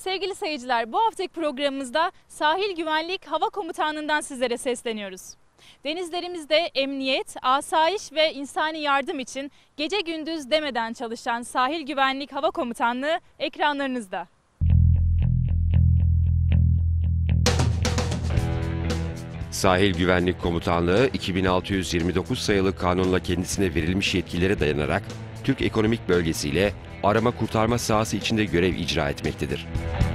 Sevgili seyirciler, bu haftaki programımızda Sahil Güvenlik Hava Komutanlığı'ndan sizlere sesleniyoruz. Denizlerimizde emniyet, asayiş ve insani yardım için gece gündüz demeden çalışan Sahil Güvenlik Hava Komutanlığı ekranlarınızda. Sahil Güvenlik Komutanlığı 2629 sayılı kanunla kendisine verilmiş yetkilere dayanarak Türk Ekonomik Bölgesi ile arama kurtarma sahası içinde görev icra etmektedir.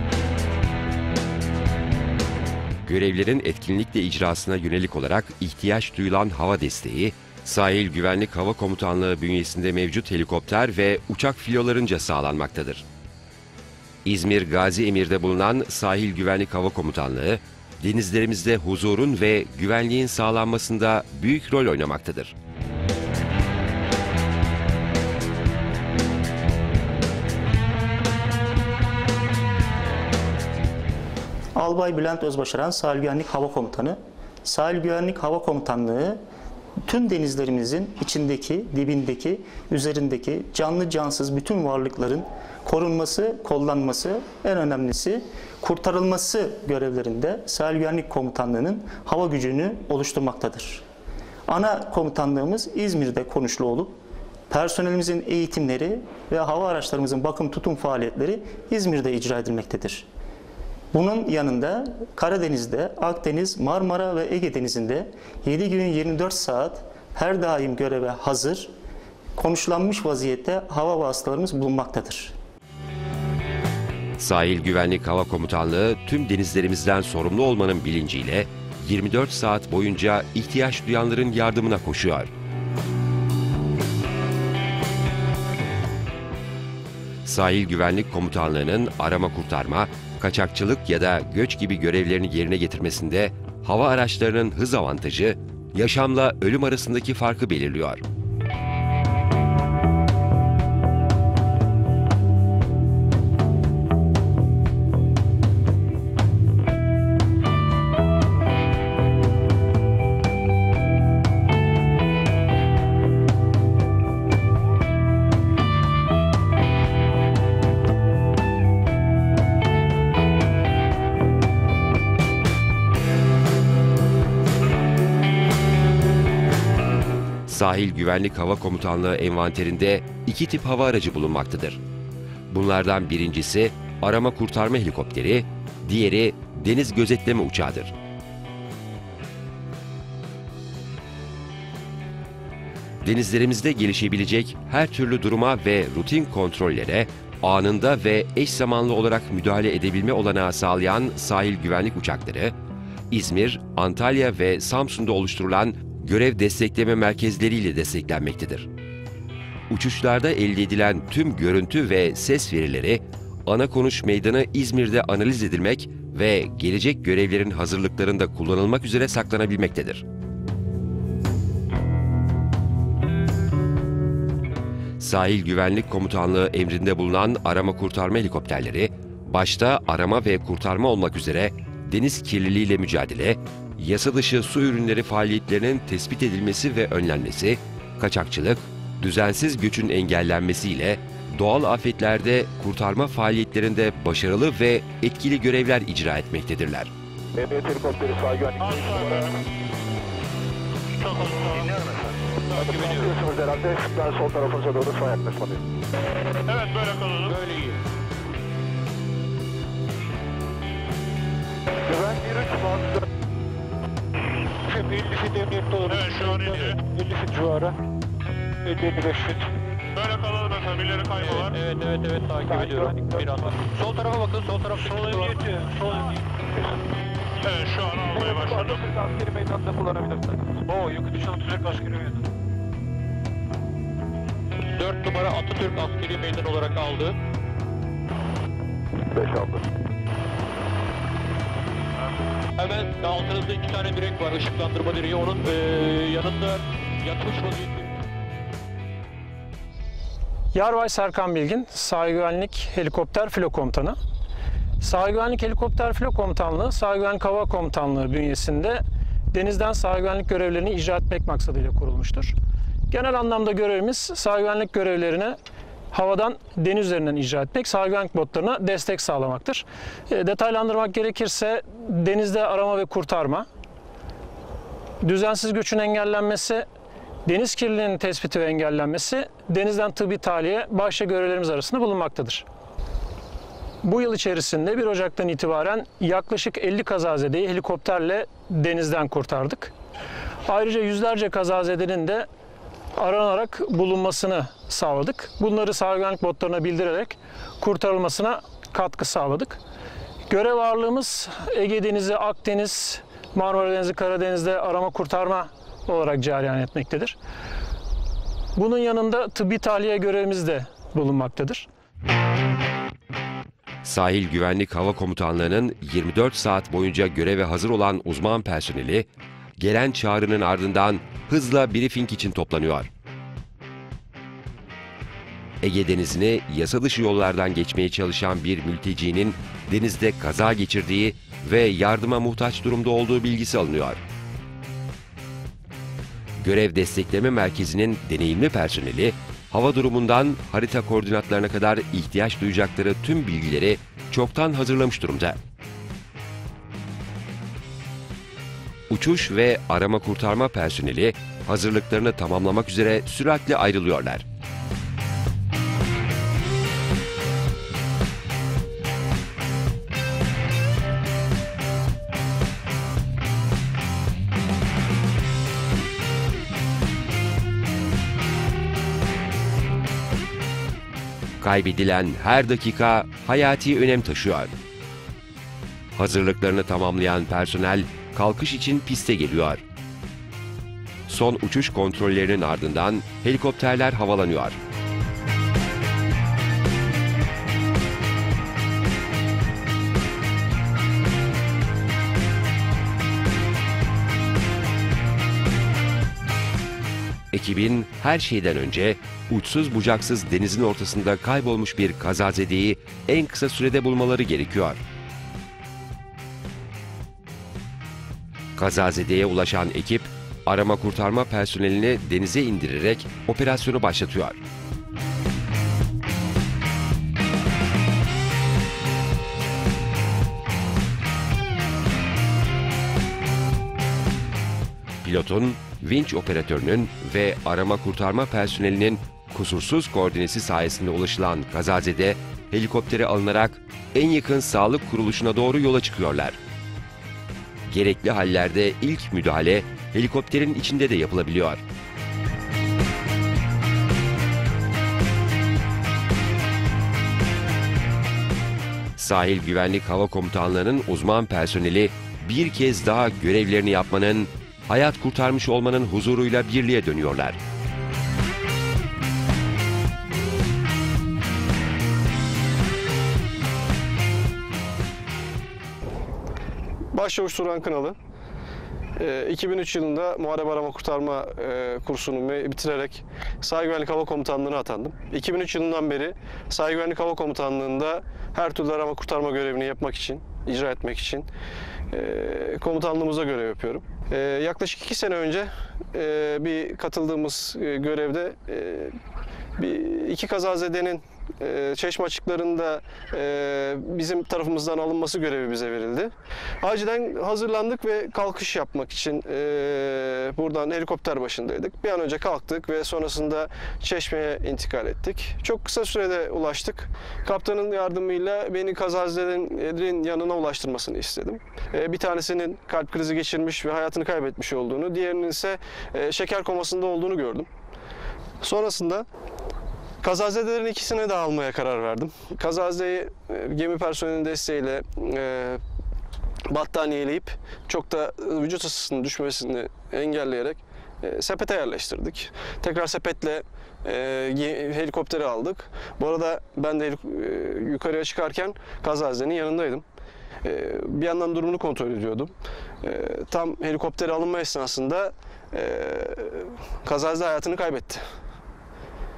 Görevlerin etkinlikle icrasına yönelik olarak ihtiyaç duyulan hava desteği, Sahil Güvenlik Hava Komutanlığı bünyesinde mevcut helikopter ve uçak filolarınca sağlanmaktadır. İzmir Gazi Emir'de bulunan Sahil Güvenlik Hava Komutanlığı, denizlerimizde huzurun ve güvenliğin sağlanmasında büyük rol oynamaktadır. Albay Bülent Özbaşaran, Sahil Güvenlik Hava Komutanı. Sahil Güvenlik Hava Komutanlığı tüm denizlerimizin içindeki, dibindeki, üzerindeki canlı cansız bütün varlıkların korunması, kollanması, en önemlisi kurtarılması görevlerinde Sahil Güvenlik Komutanlığı'nın hava gücünü oluşturmaktadır. Ana komutanlığımız İzmir'de konuşlu olup personelimizin eğitimleri ve hava araçlarımızın bakım tutum faaliyetleri İzmir'de icra edilmektedir. Bunun yanında Karadeniz'de, Akdeniz, Marmara ve Ege Denizi'nde 7 gün 24 saat her daim göreve hazır, konuşlanmış vaziyette hava vasıtalarımız bulunmaktadır. Sahil Güvenlik Hava Komutanlığı tüm denizlerimizden sorumlu olmanın bilinciyle 24 saat boyunca ihtiyaç duyanların yardımına koşuyor. Sahil Güvenlik Komutanlığı'nın arama kurtarma, kaçakçılık ya da göç gibi görevlerini yerine getirmesinde hava araçlarının hız avantajı, yaşamla ölüm arasındaki farkı belirliyor. Sahil Güvenlik Hava Komutanlığı envanterinde iki tip hava aracı bulunmaktadır. Bunlardan birincisi arama kurtarma helikopteri, diğeri deniz gözetleme uçağıdır. Denizlerimizde gelişebilecek her türlü duruma ve rutin kontrollere anında ve eş zamanlı olarak müdahale edebilme olanağı sağlayan sahil güvenlik uçakları, İzmir, Antalya ve Samsun'da oluşturulan görev destekleme merkezleriyle desteklenmektedir. Uçuşlarda elde edilen tüm görüntü ve ses verileri ana konuş meydanı İzmir'de analiz edilmek ve gelecek görevlerin hazırlıklarında kullanılmak üzere saklanabilmektedir. Sahil Güvenlik Komutanlığı emrinde bulunan arama kurtarma helikopterleri, başta arama ve kurtarma olmak üzere deniz kirliliğiyle mücadele, yasa dışı su ürünleri faaliyetlerinin tespit edilmesi ve önlenmesi, kaçakçılık, düzensiz göçün engellenmesiyle doğal afetlerde kurtarma faaliyetlerinde başarılı ve etkili görevler icra etmektedirler. Emniyet helikopteri sahil güvenlik takip ediyorsunuz herhalde. Ben sol tarafınıza doğru son yaklaşmalıyım. Evet, böyle kalalım. Böyle iyi. Güvenlik 3 bazı 50 fit emniyette olur. Evet, şu an iniyor. 50 fit civarı. 50-55 fit. Böyle kalalım efendim. İleri kayma var. Evet takip ediyorum. Bir anda. Sol tarafa bakın. Sol taraf sol emniyeti. Sol emniyeti. Evet, şu an almaya başladım. Askeri meydanda kullanabilirsiniz. Oo, yükü düşen Türk askeri meydan. 4 numara Atatürk askeri meydan olarak aldı. 5 aldı. Hemen altınızda 2 tane direk var, ışıklandırma direği. Onun yanında yatmış vaziyette. Yarbay Serkan Bilgin, Sahil Güvenlik Helikopter Filo Komutanı. Sahil Güvenlik Helikopter Filo Komutanlığı, Sahil Güvenlik Hava Komutanlığı bünyesinde denizden sahil güvenlik görevlerini icra etmek maksadıyla kurulmuştur. Genel anlamda görevimiz sahil güvenlik görevlerine havadan deniz üzerinden icra etmek, sahil güvenlik botlarına destek sağlamaktır. Detaylandırmak gerekirse denizde arama ve kurtarma, düzensiz göçün engellenmesi, deniz kirliliğinin tespiti ve engellenmesi, denizden tıbbi tahliye başta görevlerimiz arasında bulunmaktadır. Bu yıl içerisinde 1 Ocak'tan itibaren yaklaşık 50 kazazedeyi helikopterle denizden kurtardık. Ayrıca yüzlerce kazazedenin de aranarak bulunmasını sağladık. Bunları sahil güvenlik botlarına bildirerek kurtarılmasına katkı sağladık. Görev ağırlığımız Ege Denizi, Akdeniz, Marmara Denizi, Karadeniz'de arama kurtarma olarak cereyan etmektedir. Bunun yanında tıbbi tahliye görevimiz de bulunmaktadır. Sahil Güvenlik Hava Komutanlığı'nın 24 saat boyunca göreve hazır olan uzman personeli, gelen çağrının ardından hızla briefing için toplanıyor. Ege Denizi'ni yasa dışı yollardan geçmeye çalışan bir mültecinin denizde kaza geçirdiği ve yardıma muhtaç durumda olduğu bilgisi alınıyor. Görev Destekleme Merkezi'nin deneyimli personeli, hava durumundan harita koordinatlarına kadar ihtiyaç duyacakları tüm bilgileri çoktan hazırlamış durumda. Uçuş ve arama kurtarma personeli hazırlıklarını tamamlamak üzere süratle ayrılıyorlar. Kaybedilen her dakika hayati önem taşıyor. Hazırlıklarını tamamlayan personel kalkış için piste geliyor. Son uçuş kontrollerinin ardından helikopterler havalanıyor. Ekibin her şeyden önce uçsuz bucaksız denizin ortasında kaybolmuş bir kazazedeyi en kısa sürede bulmaları gerekiyor. Kazazedeye ulaşan ekip, arama kurtarma personelini denize indirerek operasyonu başlatıyor. Pilotun, vinç operatörünün ve arama kurtarma personelinin kusursuz koordinesi sayesinde ulaşılan kazazede helikoptere alınarak en yakın sağlık kuruluşuna doğru yola çıkıyorlar. Gerekli hallerde ilk müdahale helikopterin içinde de yapılabiliyor. Sahil Güvenlik Hava Komutanlığı'nın uzman personeli bir kez daha görevlerini yapmanın, hayat kurtarmış olmanın huzuruyla birliğe dönüyorlar. Başçavuş Turan Kınalı. 2003 yılında muharebe arama kurtarma kursunu bitirerek Sahil Güvenlik Hava Komutanlığı'na atandım. 2003 yılından beri Sahil Güvenlik Hava Komutanlığı'nda her türlü arama kurtarma görevini yapmak için, icra etmek için komutanlığımıza görev yapıyorum. Yaklaşık 2 sene önce bir katıldığımız görevde iki kazazedenin çeşme açıklarında bizim tarafımızdan alınması görevi bize verildi. Acilen hazırlandık ve kalkış yapmak için buradan helikopter başındaydık. Bir an önce kalktık ve sonrasında Çeşme'ye intikal ettik. Çok kısa sürede ulaştık. Kaptanın yardımıyla beni kazazedelerin yanına ulaştırmasını istedim. Bir tanesinin kalp krizi geçirmiş ve hayatını kaybetmiş olduğunu, diğerinin ise şeker komasında olduğunu gördüm. Sonrasında kazazedelerin ikisine de almaya karar verdim. Kazazedeyi gemi personelinin desteğiyle battaniyeleyip çok da vücut ısısının düşmesini engelleyerek sepete yerleştirdik. Tekrar sepetle helikopteri aldık. Bu arada ben de yukarıya çıkarken kazazedenin yanındaydım. Bir yandan durumunu kontrol ediyordum. Tam helikoptere alınma esnasında kazazede hayatını kaybetti.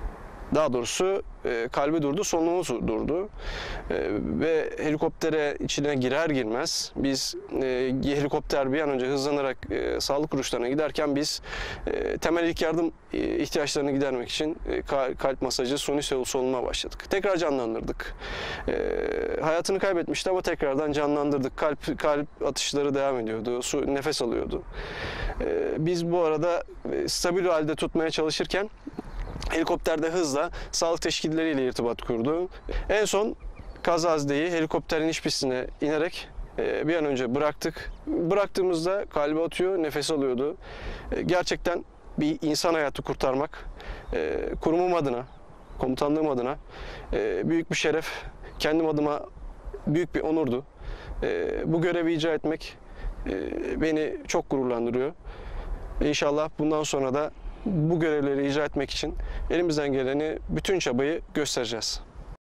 daha doğrusu kalbi durdu, solunumu durdu. Ve helikoptere içine girer girmez biz helikopter bir an önce hızlanarak sağlık kuruluşlarına giderken biz temel ilk yardım ihtiyaçlarını gidermek için kalp masajı, suni solunuma başladık. Tekrar canlandırdık. Hayatını kaybetmişti ama tekrardan canlandırdık. Kalp atışları devam ediyordu, nefes alıyordu. Biz bu arada stabil halde tutmaya çalışırken helikopterde hızla sağlık teşkilleriyle irtibat kurdu. En son Kazazde'yi helikopterin iç pistine inerek bir an önce bıraktık. Bıraktığımızda kalbi atıyor, nefes alıyordu. Gerçekten bir insan hayatı kurtarmak kurumum adına, komutanlığım adına büyük bir şeref. Kendim adıma büyük bir onurdu. Bu görevi icra etmek beni çok gururlandırıyor. İnşallah bundan sonra da bu görevleri icra etmek için elimizden geleni, bütün çabayı göstereceğiz.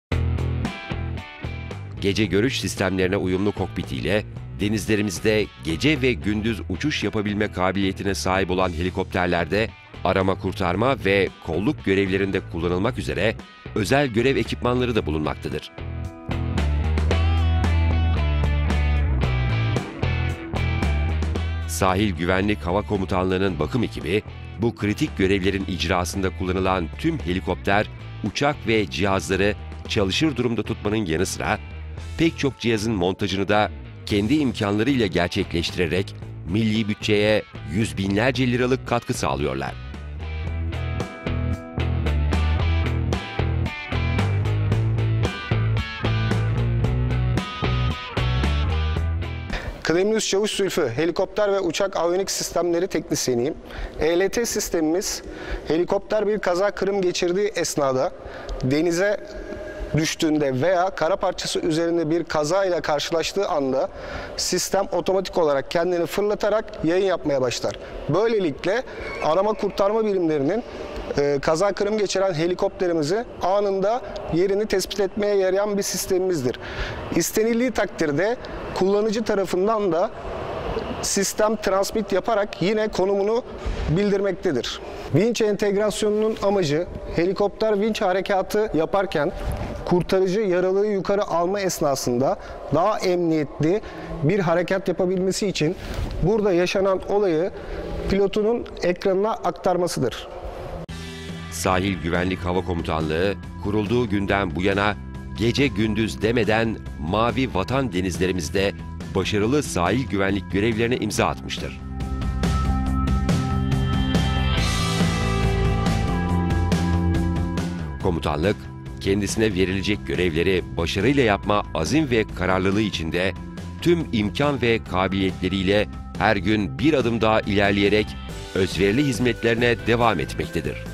Gece görüş sistemlerine uyumlu kokpitiyle denizlerimizde gece ve gündüz uçuş yapabilme kabiliyetine sahip olan helikopterlerde arama kurtarma ve kolluk görevlerinde kullanılmak üzere özel görev ekipmanları da bulunmaktadır. Sahil Güvenlik Hava Komutanlığı'nın bakım ekibi, bu kritik görevlerin icrasında kullanılan tüm helikopter, uçak ve cihazları çalışır durumda tutmanın yanı sıra pek çok cihazın montajını da kendi imkanlarıyla gerçekleştirerek milli bütçeye yüz binlerce liralık katkı sağlıyorlar. Kıdemli Üst Çavuş Zülfü, helikopter ve uçak aviyonik sistemleri teknisyeniyim. ELT sistemimiz, helikopter bir kaza kırım geçirdiği esnada denize düştüğünde veya kara parçası üzerinde bir kaza ile karşılaştığı anda sistem otomatik olarak kendini fırlatarak yayın yapmaya başlar. Böylelikle arama kurtarma birimlerinin kaza kırım geçiren helikopterimizi anında yerini tespit etmeye yarayan bir sistemimizdir. İstenildiği takdirde kullanıcı tarafından da sistem transmit yaparak yine konumunu bildirmektedir. Vinç entegrasyonunun amacı helikopter vinç harekatı yaparken kurtarıcı yaralıyı yukarı alma esnasında daha emniyetli bir harekat yapabilmesi için burada yaşanan olayı pilotunun ekranına aktarmasıdır. Sahil Güvenlik Hava Komutanlığı kurulduğu günden bu yana gece gündüz demeden mavi vatan denizlerimizde başarılı sahil güvenlik görevlerine imza atmıştır. Komutanlık, kendisine verilecek görevleri başarıyla yapma azim ve kararlılığı içinde tüm imkan ve kabiliyetleriyle her gün bir adım daha ilerleyerek özverili hizmetlerine devam etmektedir.